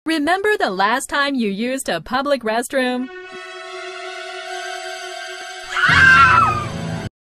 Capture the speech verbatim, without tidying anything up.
Remember the last time you used a public restroom?